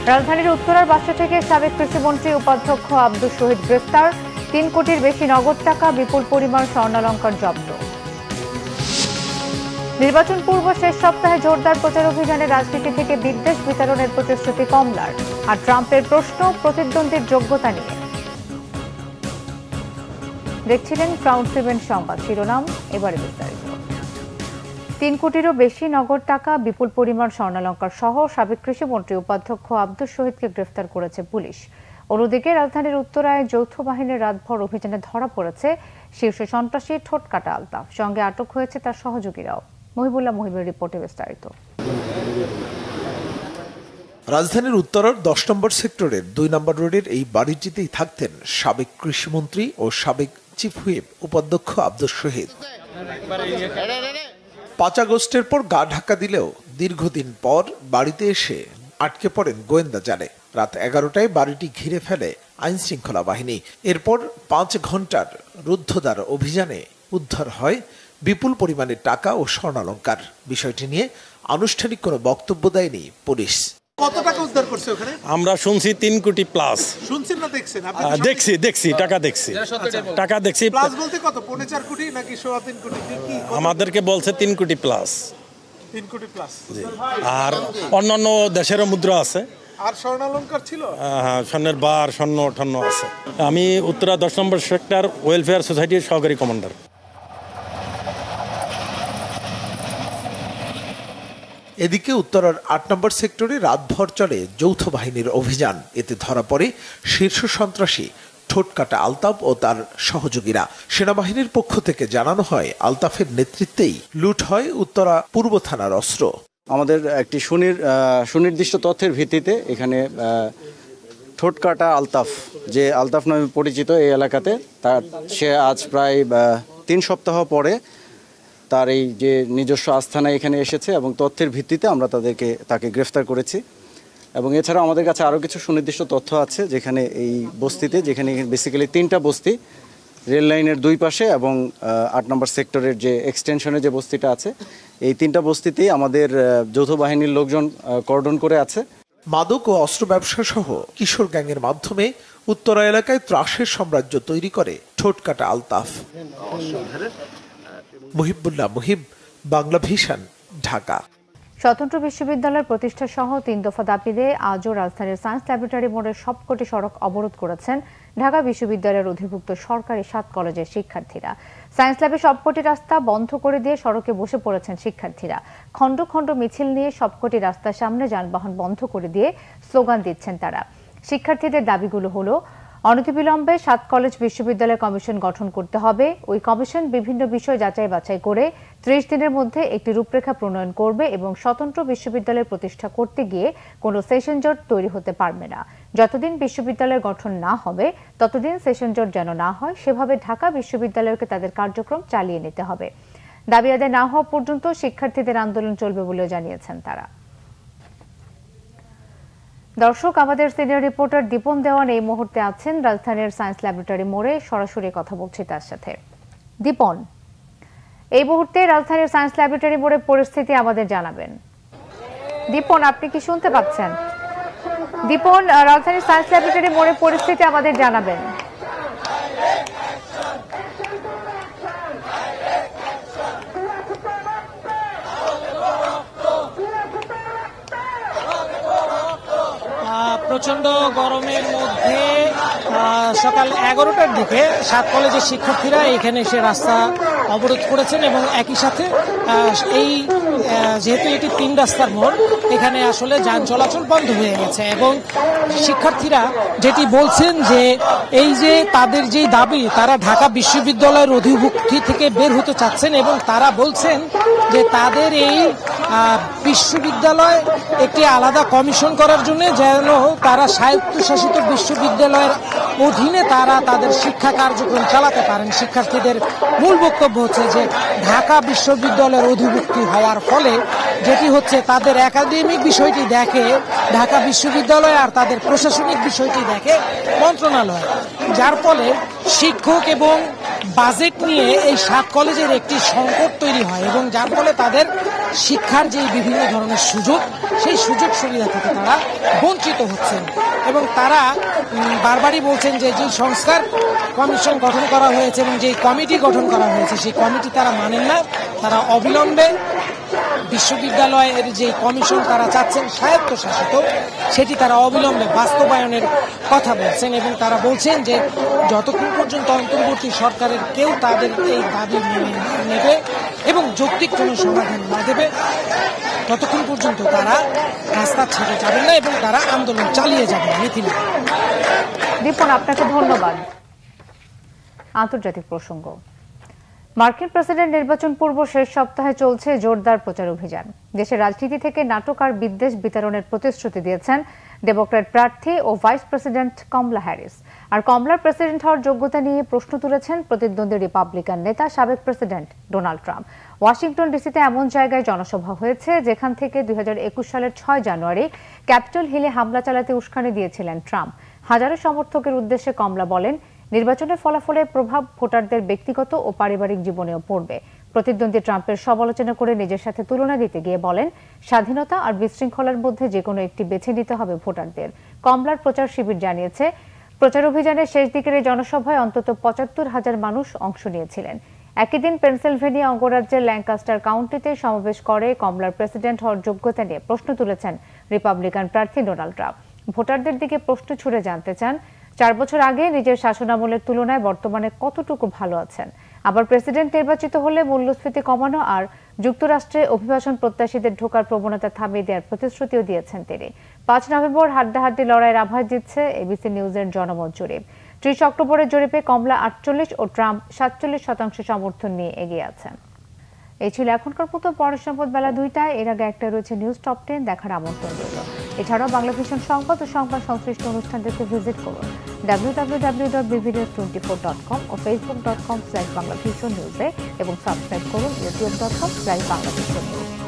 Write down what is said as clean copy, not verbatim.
রাজধানীর উত্তরার বাসা থেকে সাবেক কৃষিমন্ত্রী উপাধ্যক্ষ আব্দুস শহীদ গ্রেফতার। ৩ কোটির বেশি নগদ টাকা, বিপুল পরিমাণ স্বর্ণালংকার জব্দ। নির্বাচন পূর্ব শেষ সপ্তাহে জোরদার প্রচার অভিযানে রাজনীতি থেকে বিদ্বেষ বিতরণের প্রতিশ্রুতি কমলার। আর ট্রাম্পের প্রশ্ন প্রতিদ্বন্দ্বীর যোগ্যতা নিয়ে। দেখছিলেন ক্রাউন প্রিভেন্ট সংবাদ শিরোনাম, এবারে বিস্তারিত। ৩ কোটিরও বেশি নগদ টাকা, বিপুল পরিমাণ স্বর্ণালংকার সহ সাবেক কৃষিমন্ত্রী উপাধ্যক্ষ আব্দুস শহীদকে গ্রেফতার করেছে পুলিশ। অন্যদিকে রাজধানীর উত্তরায় যৌথ বাহিনীর রাতভর অভিযানে ধরা পড়েছে শীর্ষ সন্ত্রাসী ঠোঁটকাটা আলতাফ। সঙ্গে আটক হয়েছে তার সহযোগীরাও। মহিবুল্লাহ মহিবের রিপোর্টে বিস্তারিত। রাজধানীর উত্তরার ১০ নম্বর সেক্টরের ২ নম্বর রোডের এই বাড়িটিতেই থাকতেন সাবেক কৃষিমন্ত্রী ও সাবেক চিফ হুইপ উপাধ্যক্ষ আব্দুস শহীদ। ৫ আগস্টের পর গা ঢাকা দিলেও দীর্ঘদিন পর বাড়িতে এসে আটকে পড়েন গোয়েন্দা জালে। রাত ১১টায় বাড়িটি ঘিরে ফেলে আইন শৃঙ্খলা বাহিনী। এরপর ৫ ঘন্টার রুদ্ধদ্বার অভিযানে উদ্ধার হয় বিপুল পরিমাণের টাকা ও স্বর্ণালংকার। বিষয়টি নিয়ে আনুষ্ঠানিক কোনো বক্তব্য দেয়নি পুলিশ। কত টাকা উদ্ধার করছে ওখানে? আমরা শুনছি 3 কোটি প্লাস। শুনছেন না দেখছেন? দেখছি টাকা দেখছি। প্লাস বলতে কত? 4.5 কোটি নাকি 3.5 কোটি? আমাদেরকে বলছে 3 কোটি প্লাস। 3 কোটি প্লাস। আর অন্যান্য দেশেরও মুদ্রা আছে। আর স্বর্ণালংকার ছিল? হ্যাঁ, স্বর্ণের বার, স্বর্ণ আছে। আমি উত্তরা 10 নম্বর সেক্টর ওয়েলফেয়ার সোসাইটির সহকারী কমান্ডার। এদিকে উত্তরার ৮ নম্বর সেক্টরে রাতভর চলে যৌথ বাহিনীর অভিযান। এতে ধরা পড়ে শীর্ষ সন্ত্রাসী ঠোঁটকাটা আলতাফ ও তার সহযোগীরা। সেনাবাহিনীর পক্ষ থেকে জানানো হয়, আলতাফের নেতৃত্বেই লুট হয় উত্তরা পূর্ব থানার অস্ত্র। আমাদের একটি সুনির্দিষ্ট তথ্যের ভিত্তিতে এখানে ঠোঁটকাটা আলতাফ, যে আলতাফ নামে পরিচিত এই এলাকাতে, সে আজ প্রায় ৩ সপ্তাহ পরে তার এই যে নিজস্ব আস্থানায় এখানে এসেছে এবং তথ্যের ভিত্তিতে আমরা তাকে গ্রেফতার করেছি। এবং এছাড়া আমাদের কাছে আরও কিছু সুনির্দিষ্ট তথ্য আছে, যেখানে এই বস্তিতে, যেখানে বেসিক্যালি 3টা বস্তি রেল লাইনের 2 পাশে এবং 8 নম্বর সেক্টরের যে এক্সটেনশনে যে বস্তিটা আছে, এই 3টা বস্তিতেই আমাদের যৌথ বাহিনীর লোকজন কর্ডন করে আছে। মাদক ও অস্ত্র ব্যবসা সহ কিশোর গ্যাংয়ের মাধ্যমে উত্তরা এলাকায় ত্রাসের সাম্রাজ্য তৈরি করে ঠোঁটকাটা আলতাফ। মহিবুল্লাহ মহিব, বাংলা ভিশন, ঢাকা। স্বতন্ত্র বিশ্ববিদ্যালয় প্রতিষ্ঠা সহ 3 দফা দাবিতে আজও রাজধানীর সায়েন্স ল্যাবরেটরি মোড়ের সবকটি সড়ক অবরোধ করেছেন ঢাকা বিশ্ববিদ্যালয়ের অধিভুক্ত সরকারি 7 কলেজের শিক্ষার্থীরা। সায়েন্স ল্যাবের সবকটি রাস্তা বন্ধ করে দিয়ে সড়কে বসে পড়েছেন শিক্ষার্থীরা। খণ্ড খণ্ড মিছিল নিয়ে সবকটি রাস্তার সামনে যানবাহন বন্ধ করে দিয়ে স্লোগান দিচ্ছেন তারা। শিক্ষার্থীদের দাবিগুলো হলো, অনতিবিলম্বে 7 কলেজ বিশ্ববিদ্যালয় কমিশন গঠন করতে হবে। ওই কমিশন বিভিন্ন বিষয় যাচাই বাছাই করে 30 দিনের মধ্যে একটি রূপরেখা প্রণয়ন করবে এবং স্বতন্ত্র বিশ্ববিদ্যালয় প্রতিষ্ঠা করতে গিয়ে কোনো সেশন জট তৈরি হতে পারবে না। যতদিন বিশ্ববিদ্যালয় গঠন না হবে ততদিন সেশন জট যেন না হয়, সেভাবে ঢাকা বিশ্ববিদ্যালয়কে তাদের কার্যক্রম চালিয়ে নিতে হবে। দাবি আদায় না হওয়া পর্যন্ত শিক্ষার্থীদের আন্দোলন চলবে বলেও জানিয়েছেন তারা। দর্শক, আমাদের সিনিয়র রিপোর্টার দীপন দেওয়ান এই মুহূর্তে আছেন রাজধানীর সায়েন্স ল্যাবরেটরি মোড়ে। সরাসরি কথা বলছি তার সাথে। দীপন, এই মুহূর্তে রাজধানীর সায়েন্স ল্যাবরেটরি মোড়ে পরিস্থিতি আমাদের জানাবেন। দীপন, আপনি কি শুনতে পাচ্ছেন? দীপন, রাজধানীর সায়েন্স ল্যাবরেটরি মোড়ে পরিস্থিতি আমাদের জানাবেন। প্রচন্ড গরমের মধ্যে সকাল 11টার দিকে 7 কলেজের শিক্ষার্থীরা এখানে এসে রাস্তা অবরোধ করেছেন এবং একই সাথে এই যেহেতু এটি 3 রাস্তার মোড়, এখানে আসলে যান চলাচল বন্ধ হয়ে গেছে এবং শিক্ষার্থীরা যেটি বলছেন যে এই যে তাদের যে দাবি, তারা ঢাকা বিশ্ববিদ্যালয়ের অধিভুক্তি থেকে বের হতে চাচ্ছেন এবং তারা বলছেন যে তাদের এই বিশ্ববিদ্যালয় একটি আলাদা কমিশন করার জন্য, যেন তারা স্বায়ত্তশাসিত বিশ্ববিদ্যালয়ের অধীনে তারা তাদের শিক্ষা কার্যক্রম চালাতে পারেন। শিক্ষার্থীদের মূল বক্তব্য হচ্ছে যে ঢাকা বিশ্ববিদ্যালয়ের অধিভুক্তি হওয়ার ফলে যেটি হচ্ছে, তাদের একাডেমিক বিষয়টি দেখে ঢাকা বিশ্ববিদ্যালয় আর তাদের প্রশাসনিক বিষয়টি দেখে মন্ত্রণালয়, যার ফলে শিক্ষক এবং বাজেট নিয়ে এই 7 কলেজের একটি সংকট তৈরি হয় এবং যার ফলে তাদের শিক্ষার যে বিভিন্ন ধরনের সুযোগ, সেই সুযোগ সুবিধা থেকে তারা বঞ্চিত হচ্ছেন এবং তারা বারবারই বলছেন যে যে সংস্কার কমিশন গঠন করা হয়েছে এবং যে কমিটি গঠন করা হয়েছে সেই কমিটি তারা মানেন না। তারা অবিলম্বে বিশ্ববিদ্যালয়ের যে কমিশন তারা চাচ্ছেন স্বায়ত্তশাসিত, সেটি তারা অবিলম্বে বাস্তবায়নের কথা বলছেন এবং তারা বলছেন যে যতক্ষণ পর্যন্ত অন্তর্বর্তী সরকারের কেউ তাদের এই দাবি মেনে নেবে এবং যৌক্তিক কোনো সমাধান না দেবে ততক্ষণ পর্যন্ত তারা রাস্তা ছেড়ে যাবেন না এবং তারা আন্দোলন চালিয়ে যাবেন। মিথিলা। দীপন, আপনাকে ধন্যবাদ। আন্তর্জাতিক প্রসঙ্গ। মার্কিন প্রেসিডেন্ট নির্বাচন পূর্ব শেষ সপ্তাহে চলছে জোরদার প্রচার অভিযান। দেশের রাজনীতি থেকে নাটক আর বিদ্বেষ বিতরণের প্রতিশ্রুতি দিয়েছেন ডেমোক্র্যাট প্রার্থী ও ভাইস প্রেসিডেন্ট কমলা হ্যারিস। আর কমলার প্রেসিডেন্ট হওয়ার যোগ্যতা নিয়ে প্রশ্ন তুলেছেন প্রতিদ্বন্দ্বী রিপাবলিকান নেতা সাবেক প্রেসিডেন্ট ডোনাল্ড ট্রাম্প। ওয়াশিংটন ডিসিতে এমন জায়গায় জনসভা হয়েছে যেখান থেকে 2021 সালের 6 জানুয়ারি ক্যাপিটল হিলে হামলা চালাতে উস্কানি দিয়েছিলেন ট্রাম্প। হাজারো সমর্থকের উদ্দেশ্যে কমলা বলেন, নির্বাচনের ফলাফলের প্রভাব ভোটারদের ব্যক্তিগত ও পারিবারিক জীবনেও পড়বে। প্রতিদ্বন্দ্বী ট্রাম্পের সমালোচনা করে নিজের সাথে তুলনা দিতে গিয়ে বলেন, স্বাধীনতা আর বিশৃঙ্খলার মধ্যে যে কোনো একটি বেছে নিতে হবে ভোটারদের। কমলার প্রচার শিবির জানিয়েছে, প্রচার অভিযানের শেষ দিকের এই জনসভায় অন্তত 75,000 মানুষ অংশ নিয়েছিলেন। একই দিন পেনসিলভেনিয়া অঙ্গরাজ্যের ল্যাঙ্কাস্টার কাউন্টিতে সমাবেশ করে কমলার প্রেসিডেন্ট হওয়ার যোগ্যতা নিয়ে প্রশ্ন তুলেছেন রিপাবলিকান প্রার্থী ডোনাল্ড ট্রাম্প। ভোটারদের দিকে প্রশ্ন ছুড়ে জানতে চান, 4 বছর আগে নিজের শাসনামলের তুলনায় বর্তমানে কতটুকু ভালো আছেন। আবার প্রেসিডেন্ট নির্বাচিত হলে মূল্যস্ফীতি কমানো আর যুক্তরাষ্ট্রে অভিবাসন প্রত্যাশীদের ঢোকার প্রবণতা থামিয়ে দেওয়ার প্রতিশ্রুতিও দিয়েছেন তিনি। 5 নভেম্বর হাড্ডাহাড্ডি লড়াইয়ের আভাস দিচ্ছে এবিসি নিউজের জনমত জরিপ। 30 অক্টোবরের জরিপে কমলা 48 ও ট্রাম্প 47% সমর্থন নিয়ে এগিয়ে আছেন। এই ছিল এখনকার মতো। পরের সংবাদ বেলা 2টায়। এর আগে একটা রয়েছে নিউজ টপ 10, দেখার আমন্ত্রণ রইল। এছাড়াও বাংলাভিশন সংবাদ ও সংবাদ সংশ্লিষ্ট অনুষ্ঠানটিতে ভিজিট করুন www.bvnews24.com ও facebook.com/banglavision news এবং সাবস্ক্রাইব করুন youtube.com/banglavision news।